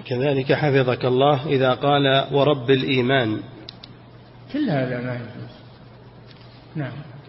كذلك حفظك الله إذا قال ورب الإيمان، كل هذا ما يجوز. نعم.